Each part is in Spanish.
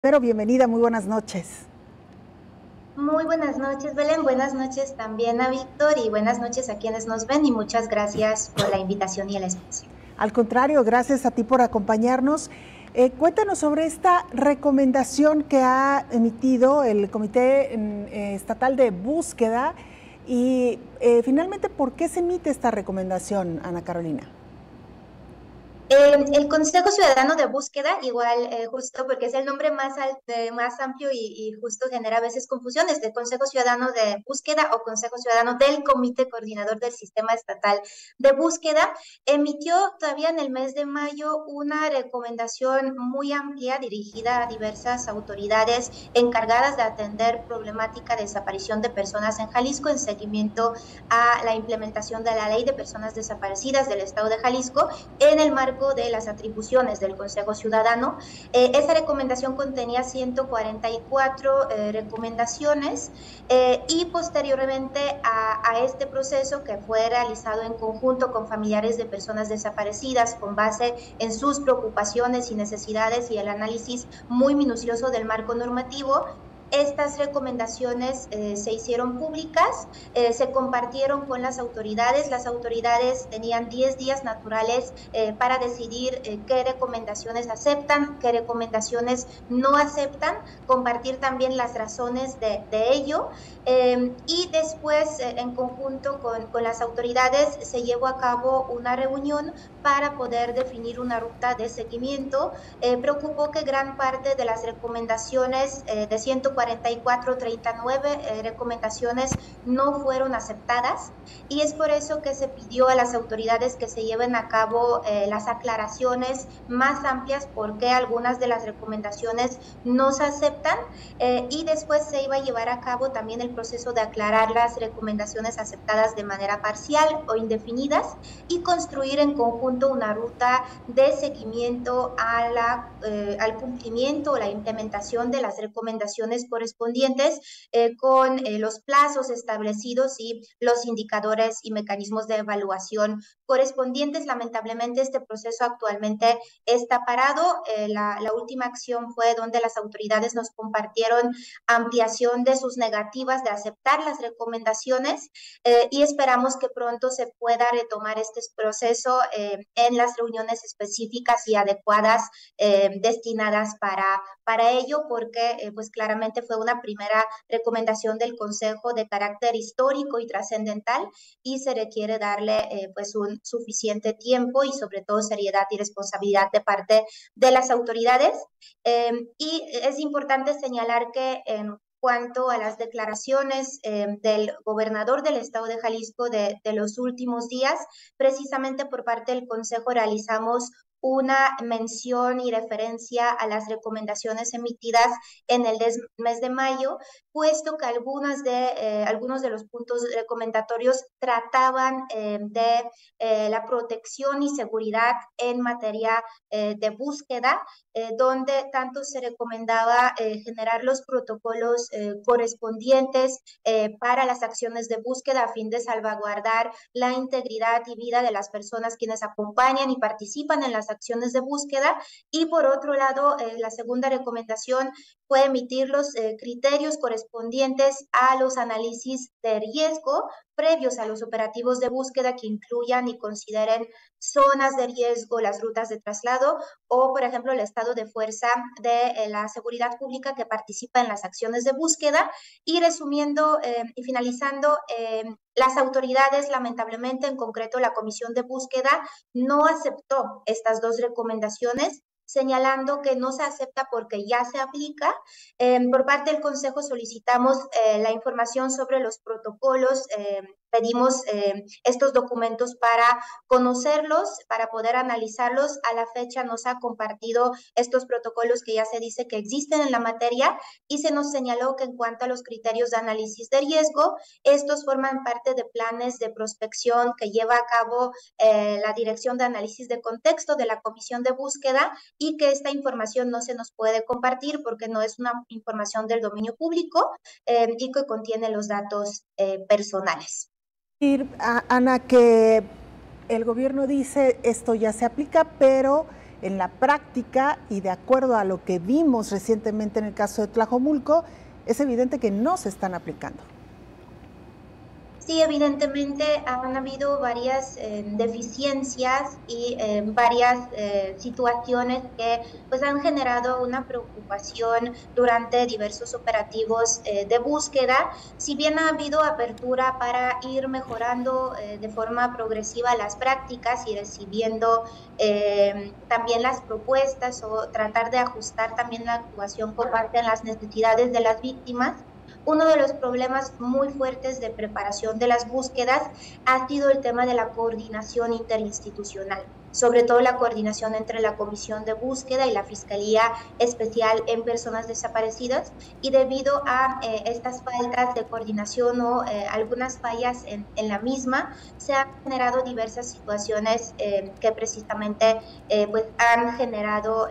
Pero bienvenida, muy buenas noches. Muy buenas noches, Belén. Buenas noches también a Víctor y buenas noches a quienes nos ven y muchas gracias por la invitación y el espacio. Al contrario, gracias a ti por acompañarnos. Cuéntanos sobre esta recomendación que ha emitido el Comité Estatal de Búsqueda y finalmente, ¿por qué se emite esta recomendación, Ana Carolina? El Consejo Ciudadano de Búsqueda, igual justo porque es el nombre más amplio y justo genera a veces confusiones, de Consejo Ciudadano de Búsqueda o Consejo Ciudadano del Comité Coordinador del Sistema Estatal de Búsqueda, emitió todavía en el mes de mayo una recomendación muy amplia dirigida a diversas autoridades encargadas de atender problemática de desaparición de personas en Jalisco en seguimiento a la implementación de la Ley de Personas Desaparecidas del Estado de Jalisco en el marco de las atribuciones del Consejo Ciudadano. Esa recomendación contenía 144 recomendaciones y posteriormente a este proceso que fue realizado en conjunto con familiares de personas desaparecidas con base en sus preocupaciones y necesidades y el análisis muy minucioso del marco normativo, estas recomendaciones se hicieron públicas, se compartieron con las autoridades tenían 10 días naturales para decidir qué recomendaciones aceptan, qué recomendaciones no aceptan, compartir también las razones de ello y después en conjunto con las autoridades se llevó a cabo una reunión para poder definir una ruta de seguimiento. Preocupó que gran parte de las recomendaciones de 144, 39 recomendaciones no fueron aceptadas y es por eso que se pidió a las autoridades que se lleven a cabo las aclaraciones más amplias porque algunas de las recomendaciones no se aceptan y después se iba a llevar a cabo también el proceso de aclarar las recomendaciones aceptadas de manera parcial o indefinidas y construir en conjunto una ruta de seguimiento al cumplimiento o la implementación de las recomendaciones correspondientes con los plazos establecidos y los indicadores y mecanismos de evaluación correspondientes. Lamentablemente este proceso actualmente está parado. La última acción fue donde las autoridades nos compartieron ampliación de sus negativas de aceptar las recomendaciones y esperamos que pronto se pueda retomar este proceso en las reuniones específicas y adecuadas destinadas para ello, porque pues claramente fue una primera recomendación del Consejo de carácter histórico y trascendental y se requiere darle pues un suficiente tiempo y sobre todo seriedad y responsabilidad de parte de las autoridades. Y es importante señalar que en cuanto a las declaraciones del gobernador del estado de Jalisco de los últimos días, precisamente por parte del Consejo realizamos una mención y referencia a las recomendaciones emitidas en el mes de mayo, puesto que algunos de los puntos recomendatorios trataban de la protección y seguridad en materia de búsqueda, donde tanto se recomendaba generar los protocolos correspondientes para las acciones de búsqueda a fin de salvaguardar la integridad y vida de las personas quienes acompañan y participan en las acciones de búsqueda. Y por otro lado, la segunda recomendación fue emitir los criterios correspondientes a los análisis de riesgo previos a los operativos de búsqueda que incluyan y consideren zonas de riesgo, las rutas de traslado o, por ejemplo, el estado de fuerza de la seguridad pública que participa en las acciones de búsqueda. Y resumiendo y finalizando, las autoridades, lamentablemente, en concreto la Comisión de Búsqueda, no aceptó estas dos recomendaciones, señalando que no se acepta porque ya se aplica. Por parte del Consejo solicitamos la información sobre los protocolos, pedimos estos documentos para conocerlos, para poder analizarlos. A la fecha nos ha compartido estos protocolos que ya se dice que existen en la materia y se nos señaló que en cuanto a los criterios de análisis de riesgo, estos forman parte de planes de prospección que lleva a cabo la Dirección de Análisis de Contexto de la Comisión de Búsqueda y que esta información no se nos puede compartir porque no es una información del dominio público y que contiene los datos personales. Ana, que el gobierno dice esto ya se aplica, pero en la práctica y de acuerdo a lo que vimos recientemente en el caso de Tlajomulco, es evidente que no se están aplicando. Sí, evidentemente han habido varias deficiencias y varias situaciones que pues han generado una preocupación durante diversos operativos de búsqueda. Si bien ha habido apertura para ir mejorando de forma progresiva las prácticas y recibiendo también las propuestas o tratar de ajustar también la actuación con base en las necesidades de las víctimas, uno de los problemas muy fuertes de preparación de las búsquedas ha sido el tema de la coordinación interinstitucional, sobre todo la coordinación entre la Comisión de Búsqueda y la Fiscalía Especial en Personas Desaparecidas, y debido a estas faltas de coordinación o algunas fallas en la misma, se han generado diversas situaciones que precisamente pues han generado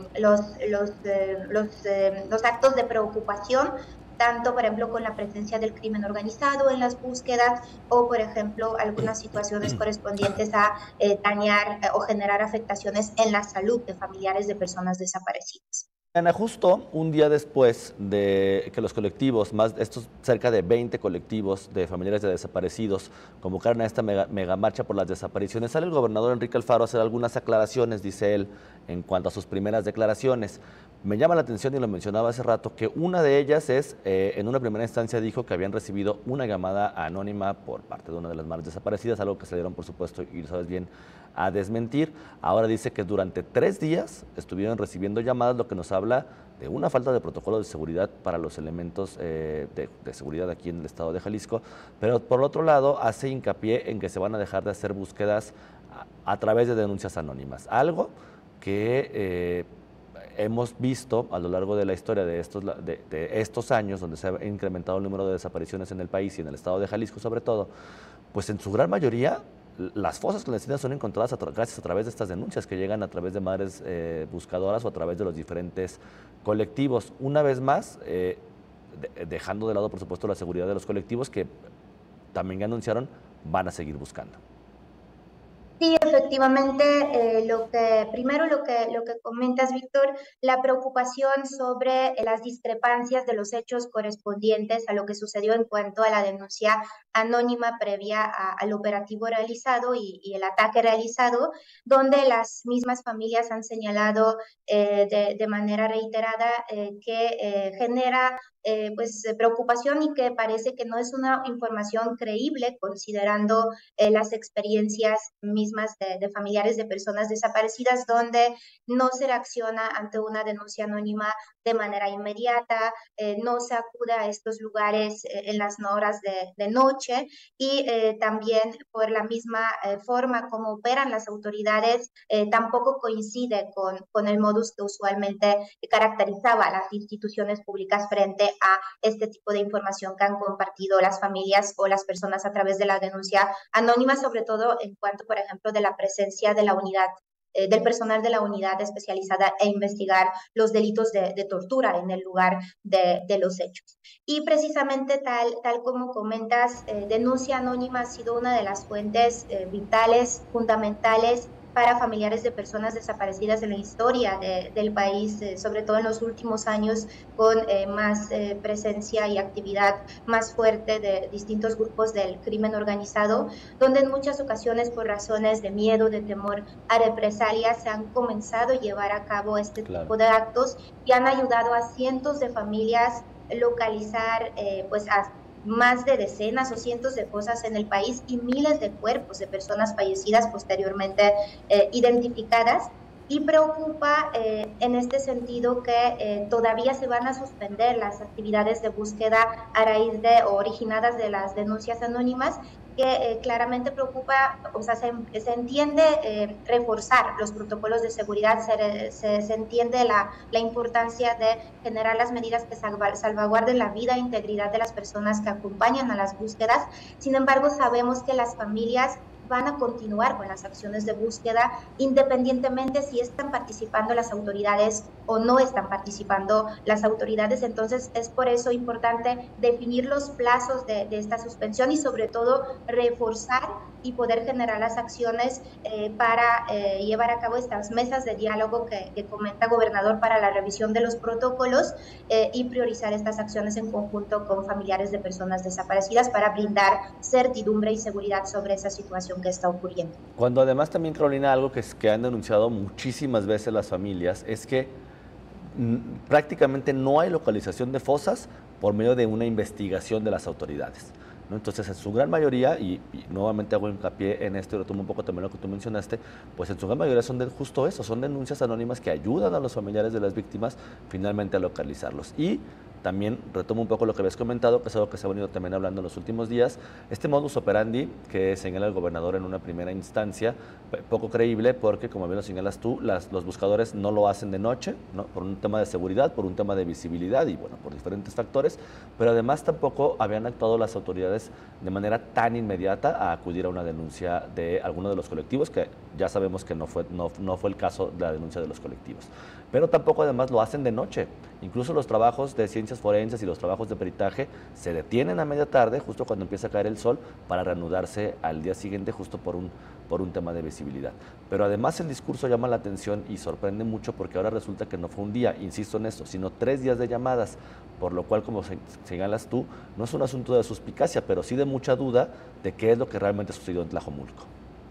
los actos de preocupación, tanto, por ejemplo, con la presencia del crimen organizado en las búsquedas o, por ejemplo, algunas situaciones correspondientes a dañar o generar afectaciones en la salud de familiares de personas desaparecidas. Ana, justo un día después de que los colectivos, estos cerca de 20 colectivos de familiares de desaparecidos, convocaron a esta mega marcha por las desapariciones, sale el gobernador Enrique Alfaro a hacer algunas aclaraciones, dice él, en cuanto a sus primeras declaraciones. Me llama la atención, y lo mencionaba hace rato, que una de ellas es, en una primera instancia dijo que habían recibido una llamada anónima por parte de una de las madres desaparecidas, algo que se dieron, por supuesto, y lo sabes bien, a desmentir. Ahora dice que durante 3 días estuvieron recibiendo llamadas, lo que nos habla de una falta de protocolo de seguridad para los elementos de seguridad aquí en el estado de Jalisco, pero por otro lado hace hincapié en que se van a dejar de hacer búsquedas a través de denuncias anónimas, algo que hemos visto a lo largo de la historia de estos años, donde se ha incrementado el número de desapariciones en el país y en el estado de Jalisco sobre todo, pues en su gran mayoría las fosas clandestinas son encontradas gracias a través de estas denuncias que llegan a través de madres buscadoras o a través de los diferentes colectivos. Una vez más, dejando de lado, por supuesto, la seguridad de los colectivos que también anunciaron van a seguir buscando. Sí, efectivamente, primero lo que comentas, Víctor, la preocupación sobre las discrepancias de los hechos correspondientes a lo que sucedió en cuanto a la denuncia anónima previa al operativo realizado y el ataque realizado, donde las mismas familias han señalado de manera reiterada que genera pues preocupación y que parece que no es una información creíble considerando las experiencias mismas de familiares de personas desaparecidas, donde no se reacciona ante una denuncia anónima de manera inmediata, no se acude a estos lugares en las horas de noche, y también por la misma forma como operan las autoridades tampoco coincide con el modus que usualmente caracterizaba a las instituciones públicas frente a este tipo de información que han compartido las familias o las personas a través de la denuncia anónima, sobre todo en cuanto, por ejemplo, de la presencia de la unidad del personal de la unidad especializada e investigar los delitos de tortura en el lugar de los hechos. Y precisamente tal como comentas, denuncia anónima ha sido una de las fuentes vitales, fundamentales para familiares de personas desaparecidas en la historia del país, sobre todo en los últimos años, con más presencia y actividad más fuerte de distintos grupos del crimen organizado, donde en muchas ocasiones por razones de miedo, de temor a represalias, se han comenzado a llevar a cabo este tipo de actos y han ayudado a cientos de familias localizar pues a más de decenas o cientos de fosas en el país y miles de cuerpos de personas fallecidas posteriormente identificadas. Y preocupa en este sentido que todavía se van a suspender las actividades de búsqueda a raíz de o originadas de las denuncias anónimas, que claramente preocupa, o sea, se entiende reforzar los protocolos de seguridad, se entiende la importancia de generar las medidas que salvaguarden la vida e integridad de las personas que acompañan a las búsquedas. Sin embargo, sabemos que las familias van a continuar con las acciones de búsqueda, independientemente si están participando las autoridades o no están participando las autoridades. Entonces, es por eso importante definir los plazos de esta suspensión y sobre todo reforzar y poder generar las acciones para llevar a cabo estas mesas de diálogo que comenta gobernador para la revisión de los protocolos y priorizar estas acciones en conjunto con familiares de personas desaparecidas para brindar certidumbre y seguridad sobre esa situación que está ocurriendo. Cuando además también, Carolina, algo que han denunciado muchísimas veces las familias es que prácticamente no hay localización de fosas por medio de una investigación de las autoridades, ¿no? Entonces, en su gran mayoría, y nuevamente hago hincapié en esto y retomo un poco también lo que tú mencionaste, pues en su gran mayoría son justo eso, son denuncias anónimas que ayudan a los familiares de las víctimas finalmente a localizarlos. Y también retomo un poco lo que habías comentado, que es algo que se ha venido también hablando en los últimos días, este modus operandi que señala el gobernador en una primera instancia, poco creíble porque, como bien lo señalas tú, los buscadores no lo hacen de noche, ¿no? Por un tema de seguridad, por un tema de visibilidad y, bueno, por diferentes factores, pero además tampoco habían actuado las autoridades de manera tan inmediata a acudir a una denuncia de alguno de los colectivos, que ya sabemos que no fue el caso de la denuncia de los colectivos. Pero tampoco además lo hacen de noche. Incluso los trabajos de ciencias forenses y los trabajos de peritaje se detienen a media tarde, justo cuando empieza a caer el sol, para reanudarse al día siguiente, justo por un tema de visibilidad. Pero además el discurso llama la atención y sorprende mucho porque ahora resulta que no fue un día, insisto en esto, sino 3 días de llamadas, por lo cual, como señalas tú, no es un asunto de suspicacia, pero sí de mucha duda de qué es lo que realmente sucedió en Tlajomulco.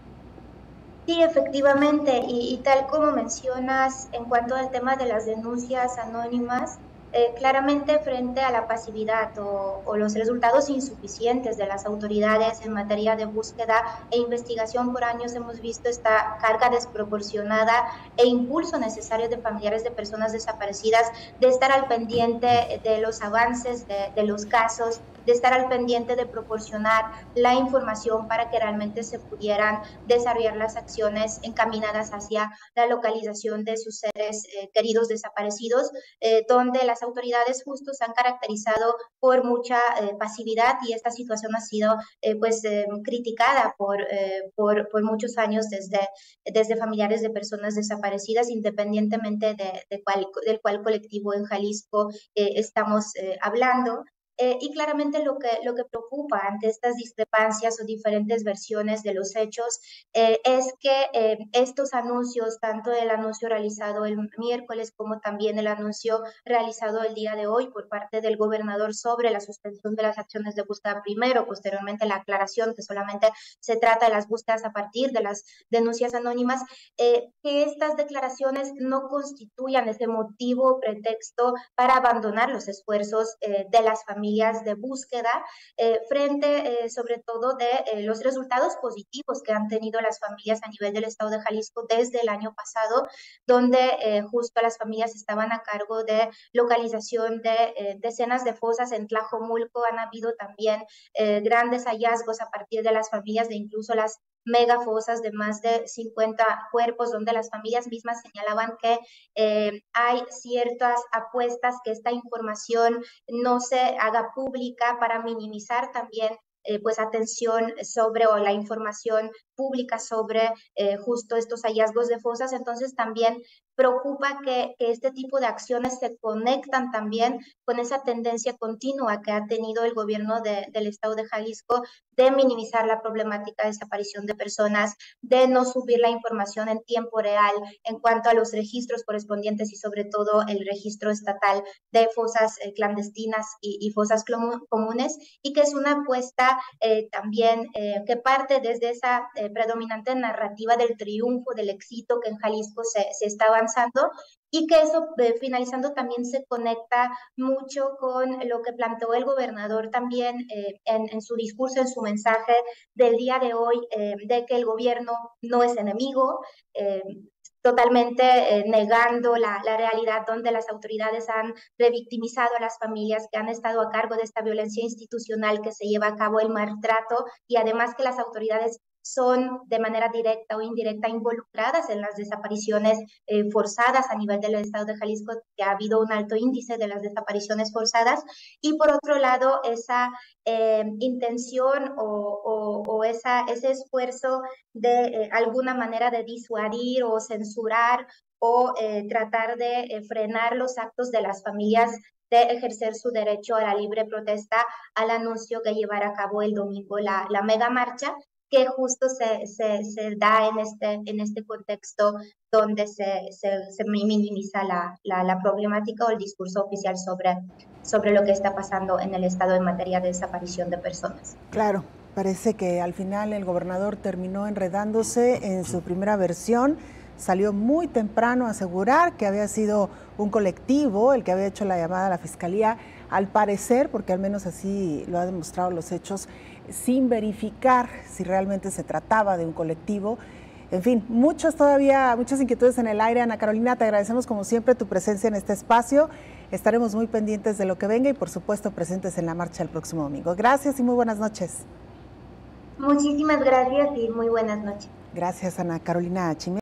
Sí, efectivamente, y tal como mencionas en cuanto al tema de las denuncias anónimas, claramente frente a la pasividad o los resultados insuficientes de las autoridades en materia de búsqueda e investigación por años, hemos visto esta carga desproporcionada e impulso necesario de familiares de personas desaparecidas de estar al pendiente de los avances de los casos, de estar al pendiente de proporcionar la información para que realmente se pudieran desarrollar las acciones encaminadas hacia la localización de sus seres queridos desaparecidos, donde las autoridades justo se han caracterizado por mucha pasividad y esta situación ha sido criticada por muchos años desde familiares de personas desaparecidas, independientemente del cual colectivo en Jalisco estamos hablando. Y claramente lo que preocupa ante estas discrepancias o diferentes versiones de los hechos es que estos anuncios, tanto el anuncio realizado el miércoles como también el anuncio realizado el día de hoy por parte del gobernador sobre la suspensión de las acciones de búsqueda primero, posteriormente la aclaración que solamente se trata de las búsquedas a partir de las denuncias anónimas, que estas declaraciones no constituyan ese motivo o pretexto para abandonar los esfuerzos de las familias de búsqueda frente sobre todo de los resultados positivos que han tenido las familias a nivel del estado de Jalisco desde el año pasado, donde justo las familias estaban a cargo de localización de decenas de fosas en Tlajomulco. Han habido también grandes hallazgos a partir de las familias de incluso las megafosas de más de 50 cuerpos, donde las familias mismas señalaban que hay ciertas apuestas que esta información no se haga pública para minimizar también atención sobre o la información pública sobre justo estos hallazgos de fosas. Entonces también preocupa que este tipo de acciones se conectan también con esa tendencia continua que ha tenido el gobierno del estado de Jalisco de minimizar la problemática de desaparición de personas, de no subir la información en tiempo real en cuanto a los registros correspondientes y sobre todo el registro estatal de fosas clandestinas y fosas comunes, y que es una apuesta también que parte desde esa predominante narrativa del triunfo, del éxito que en Jalisco se está avanzando, y que eso, finalizando, también se conecta mucho con lo que planteó el gobernador también en su discurso, en su mensaje del día de hoy, de que el gobierno no es enemigo, totalmente negando la realidad donde las autoridades han revictimizado a las familias que han estado a cargo de esta violencia institucional que se lleva a cabo, el maltrato, y además que las autoridades son de manera directa o indirecta involucradas en las desapariciones forzadas a nivel del estado de Jalisco, que ha habido un alto índice de las desapariciones forzadas, y por otro lado esa intención o ese esfuerzo de alguna manera de disuadir o censurar o tratar de frenar los actos de las familias de ejercer su derecho a la libre protesta al anuncio que llevará a cabo el domingo la mega marcha, que justo se da en este contexto donde se minimiza la problemática o el discurso oficial sobre lo que está pasando en el estado en materia de desaparición de personas. Claro, parece que al final el gobernador terminó enredándose en su primera versión. Salió muy temprano a asegurar que había sido un colectivo el que había hecho la llamada a la fiscalía, al parecer, porque al menos así lo han demostrado los hechos, sin verificar si realmente se trataba de un colectivo. En fin, muchas inquietudes en el aire. Ana Carolina, te agradecemos como siempre tu presencia en este espacio. Estaremos muy pendientes de lo que venga y por supuesto presentes en la marcha el próximo domingo. Gracias y muy buenas noches. Muchísimas gracias y muy buenas noches. Gracias, Ana Carolina Chimenez.